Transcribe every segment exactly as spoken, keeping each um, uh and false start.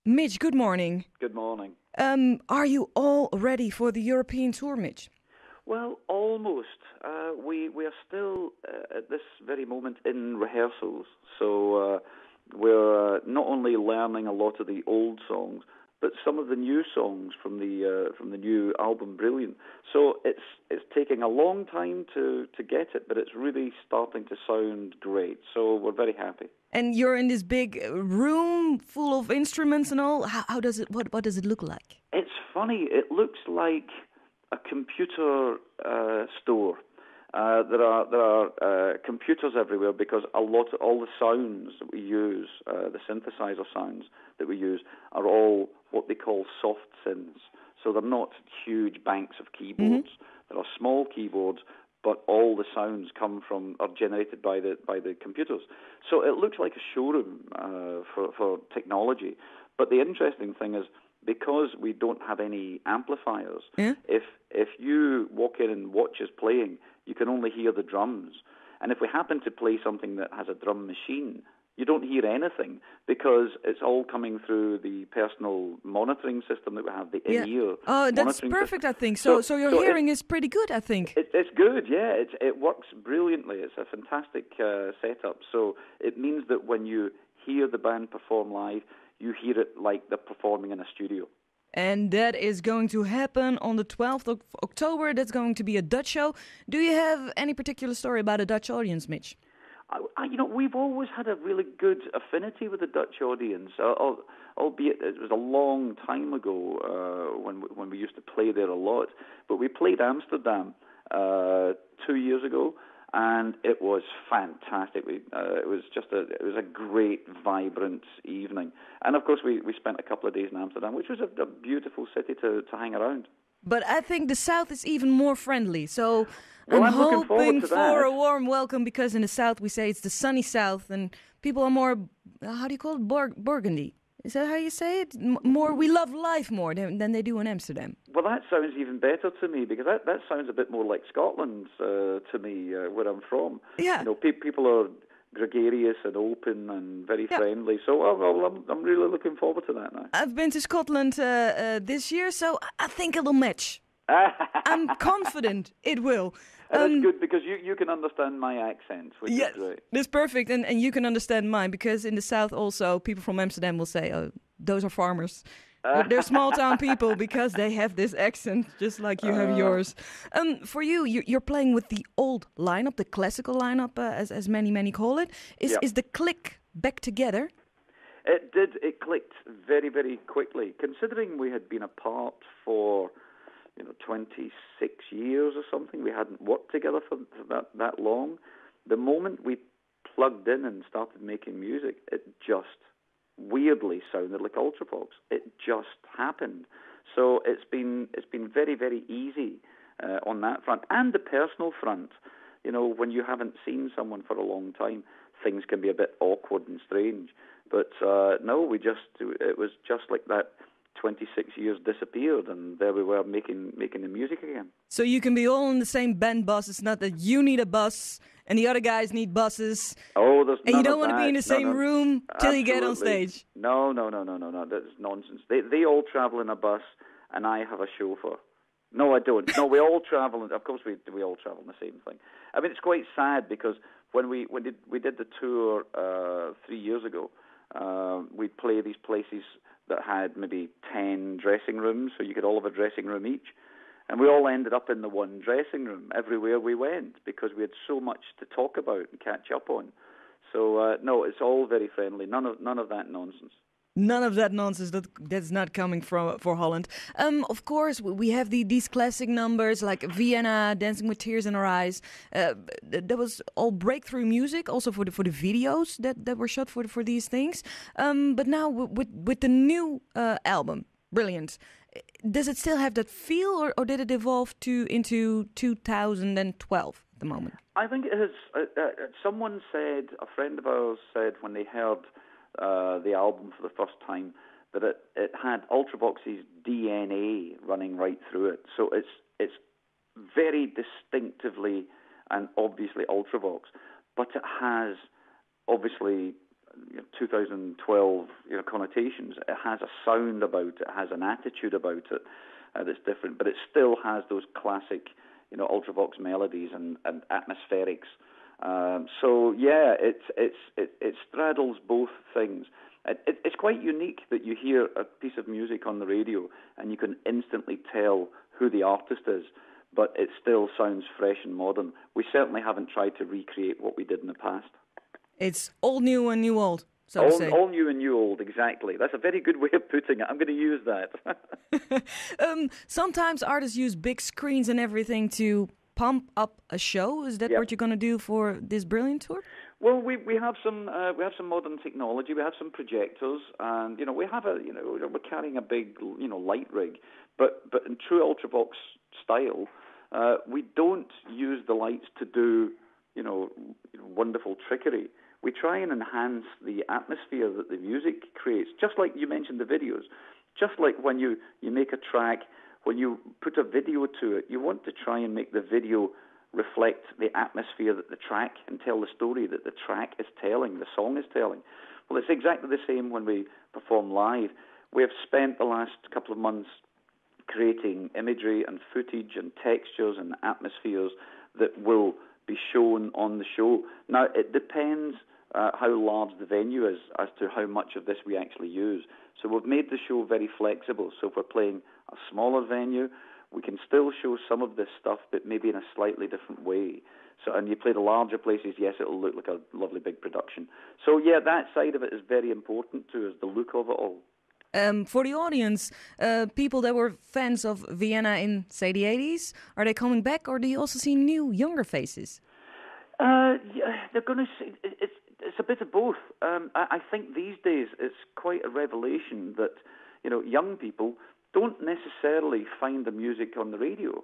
Midge, good morning. Good morning. Um, are you all ready for the European tour, Midge? Well, almost. Uh, we we are still uh, at this very moment in rehearsals, so uh, we're uh, not only learning a lot of the old songs, but some of the new songs from the uh, from the new album, Brilliant. So it's it's taking a long time to, to get it, but it's really starting to sound great. So we're very happy. And you're in this big room full of instruments and all. How, how does it? What what does it look like? It's funny. It looks like a computer uh, store. Uh, there are there are uh, computers everywhere because a lot of, all the sounds that we use, uh, the synthesizer sounds that we use, are all what they call soft synths. So they're not huge banks of keyboards. Mm-hmm. There are small keyboards, but all the sounds come from are generated by the by the computers. So it looks like a showroom uh, for for technology. But the interesting thing is, because we don't have any amplifiers, yeah. if if you walk in and watch us playing, you can only hear the drums. And if we happen to play something that has a drum machine, you don't hear anything because it's all coming through the personal monitoring system that we have, the yeah. in-ear Oh, that's monitoring perfect, system. I think. So, so, so your so hearing it, is pretty good, I think. It, it's good, yeah. It, it works brilliantly. It's a fantastic uh, setup. So it means that when you hear the band perform live, you hear it like they're performing in a studio. And that is going to happen on the twelfth of October. That's going to be a Dutch show. Do you have any particular story about a Dutch audience, Mitch? I, I, you know, we've always had a really good affinity with the Dutch audience, uh, albeit it was a long time ago uh, when we, when we used to play there a lot. But we played Amsterdam uh, two years ago, and it was fantastic. We, uh, it was just a it was a great, vibrant evening. And of course, we, we spent a couple of days in Amsterdam, which was a, a beautiful city to, to hang around. But I think the South is even more friendly. So well, I'm, I'm looking hoping to for that. a warm welcome, because in the South we say it's the sunny South, and people are more, how do you call it, Bur- burgundy. Is that how you say it? M- more, we love life more than, than they do in Amsterdam. Well, that sounds even better to me, because that, that sounds a bit more like Scotland uh, to me, uh, where I'm from. Yeah. You know, pe- people are gregarious and open and very yeah. friendly. So well, well, I'm, I'm really looking forward to that now. I've been to Scotland uh, uh, this year, so I think it'll match. I'm confident it will. And um, that's good, because you, you can understand my accent, which yes, is great. That's perfect, and, and you can understand mine, because in the South also, people from Amsterdam will say, oh, those are farmers. They're small town people because they have this accent, just like you have uh, yours. Um, for you, you're playing with the old lineup, the classical lineup, uh, as as many many call it. Is yep. is the click back together? It did. It clicked very very quickly, considering we had been apart for you know twenty-six years or something. We hadn't worked together for, for that that long. The moment we plugged in and started making music, it just weirdly sounded like Ultravox. It just happened. So it's been it's been very very easy uh, on that front, and the personal front. You know, when you haven't seen someone for a long time, things can be a bit awkward and strange. But uh, no, we just it was just like that. twenty-six years disappeared, and there we were making making the music again. So you can be all in the same band bus. It's not that you need a bus and the other guys need buses. Oh, there's and none you don't of want that. to be in the no, same no. room till Absolutely. you get on stage. No, no, no, no, no, no. That's nonsense. They they all travel in a bus, and I have a chauffeur. No, I don't. No, we all travel. Of course, we we all travel in the same thing. I mean, it's quite sad, because when we when did we did the tour uh, three years ago, uh, we'd play these places that had maybe ten dressing rooms, so you could all have a dressing room each. And we all ended up in the one dressing room everywhere we went, because we had so much to talk about and catch up on. So, uh, no, it's all very friendly. None of none of that nonsense. None of that nonsense. That that's not coming from for Holland. Um, of course, we have the these classic numbers like Vienna, Dancing with Tears in Our Eyes. Uh, that was all breakthrough music, also for the for the videos that, that were shot for for these things. Um, but now with with the new uh, album, Brilliant. Does it still have that feel, or, or did it evolve to into two thousand twelve at the moment? I think it has. Uh, uh, someone said, a friend of ours said, when they heard Uh, the album for the first time, that it, it had Ultravox's D N A running right through it. So it's it's very distinctively and obviously Ultravox, but it has obviously you know, two thousand twelve you know, connotations. It has a sound about it, it has an attitude about it uh, that's different, but it still has those classic, you know, Ultravox melodies and, and atmospherics. Um, so yeah, it's it's it, it straddles both things. It, it, it's quite unique that you hear a piece of music on the radio and you can instantly tell who the artist is, but it still sounds fresh and modern. We certainly haven't tried to recreate what we did in the past. It's old new and new old, so all, to say. All new and new old, exactly. That's a very good way of putting it. I'm going to use that. um, sometimes artists use big screens and everything to pump up a show. Is that yep. what you're going to do for this Brilliant tour? Well, we we have some uh, we have some modern technology. We have some projectors, and you know we have a you know we're carrying a big you know light rig, but but in true Ultravox style, uh, we don't use the lights to do you know wonderful trickery. We try and enhance the atmosphere that the music creates, just like you mentioned the videos. Just like when you, you make a track, when you put a video to it, you want to try and make the video reflect the atmosphere that the track and tell the story that the track is telling, the song is telling. Well, it's exactly the same when we perform live. We have spent the last couple of months creating imagery and footage and textures and atmospheres that will be shown on the show. Now, it depends uh, how large the venue is as to how much of this we actually use. So we've made the show very flexible. So if we're playing a smaller venue, we can still show some of this stuff, but maybe in a slightly different way. So, and you play the larger places, yes, it'll look like a lovely big production. So yeah, that side of it is very important to us, the look of it all. Um, for the audience, uh, people that were fans of Vienna in, say, the eighties, are they coming back, or do you also see new, younger faces? Uh, yeah, they're going to see. It's it's a bit of both. Um, I, I think these days it's quite a revelation that you know young people don't necessarily find the music on the radio.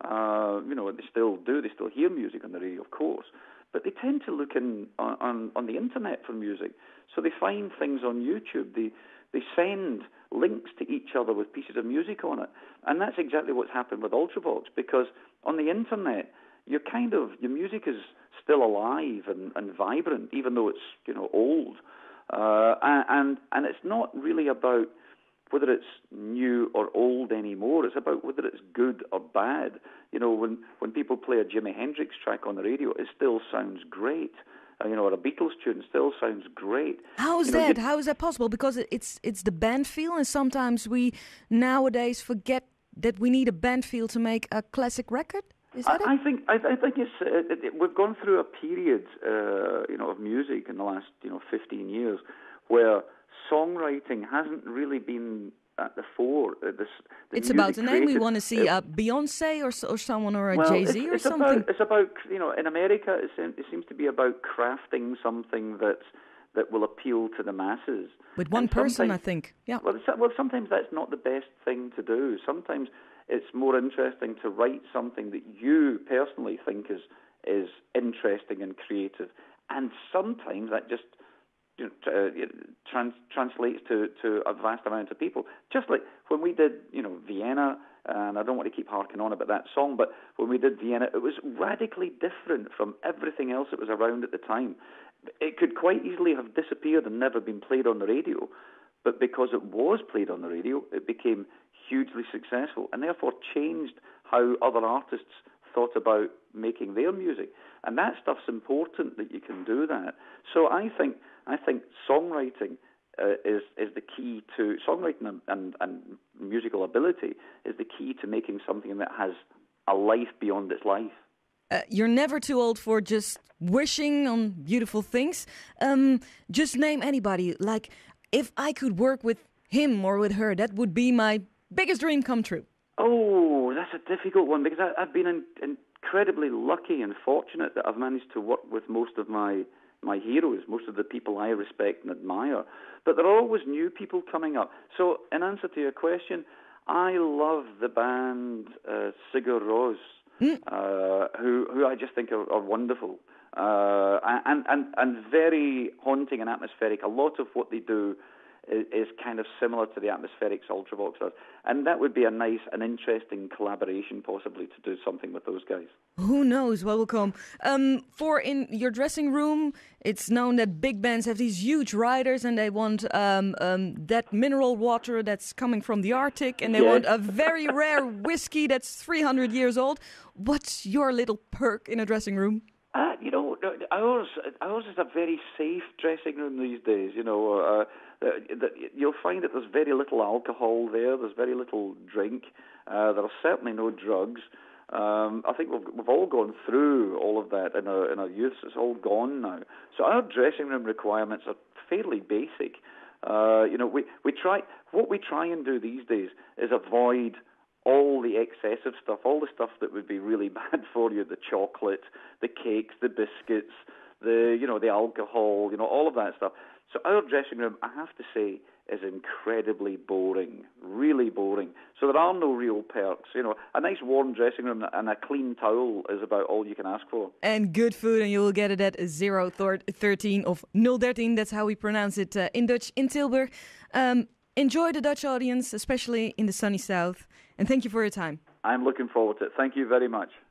Uh, you know, they still do. They still hear music on the radio, of course, but they tend to look in on on, on the internet for music. So they find things on YouTube. They They send links to each other with pieces of music on it. And that's exactly what's happened with Ultravox, because on the internet, you're kind of, your music is still alive and, and vibrant, even though it's, you know, old. Uh, and, and it's not really about whether it's new or old anymore. It's about whether it's good or bad. You know, when, when people play a Jimi Hendrix track on the radio, it still sounds great. Uh, you know, or a Beatles tune still sounds great. How is you know, that? How is that possible? Because it's it's the band feel, and sometimes we nowadays forget that we need a band feel to make a classic record. Is that I, it? I think I, I think it's uh, it, it, we've gone through a period, uh, you know, of music in the last you know fifteen years, where songwriting hasn't really been at the fore. Uh, this, the it's about the name. We want to see it, a Beyonce or or someone or a well, Jay-Z it's, or it's something. About, it's about you know in America it seems, it seems to be about crafting something that that will appeal to the masses. With one person, I think. Yeah. Well, well, sometimes that's not the best thing to do. Sometimes it's more interesting to write something that you personally think is is interesting and creative, and sometimes that just you know, uh, trans, translates to, to a vast amount of people. Just like when we did, you know, Vienna, and I don't want to keep harking on about that song, but when we did Vienna, it was radically different from everything else that was around at the time. It could quite easily have disappeared and never been played on the radio, but because it was played on the radio, it became hugely successful and therefore changed how other artists thought about making their music. And that stuff's important that you can do that. So I think I think songwriting uh, is is the key to songwriting and, and, and musical ability is the key to making something that has a life beyond its life. Uh, you're never too old for just wishing on beautiful things. Um, just name anybody. Like, if I could work with him or with her, that would be my biggest dream come true. Oh, that's a difficult one because I, I've been in, incredibly lucky and fortunate that I've managed to work with most of my my heroes, most of the people I respect and admire. But there are always new people coming up. So in answer to your question, I love the band uh, Sigur Rós, mm. uh, who who I just think are, are wonderful uh, and, and, and very haunting and atmospheric. A lot of what they do is, is kind of similar to the atmospherics Ultravox does. And that would be a nice and interesting collaboration, possibly, to do something with those guys. Who knows what will come? Um, for in your dressing room, it's known that big bands have these huge riders and they want um, um, that mineral water that's coming from the Arctic, and they Yes. want a very rare whiskey that's three hundred years old. What's your little perk in a dressing room? Uh, you know, ours, ours is a very safe dressing room these days. You know, uh, the, you'll find that there's very little alcohol there. There's very little drink. Uh, there are certainly no drugs. Um, I think we've we've all gone through all of that in our in our youth. It's all gone now. So our dressing room requirements are fairly basic. Uh, you know, we we try what we try and do these days is avoid all the excessive stuff, all the stuff that would be really bad for you, the chocolate, the cakes, the biscuits, the, you know, the alcohol, you know, all of that stuff. So our dressing room, I have to say, is incredibly boring, really boring. So there are no real perks. You know, a nice warm dressing room and a clean towel is about all you can ask for. And good food, and you will get it at zero thirteen of nul dertien. That's how we pronounce it uh, in Dutch in Tilburg. Um, enjoy the Dutch audience, especially in the sunny south. And thank you for your time. I'm looking forward to it. Thank you very much.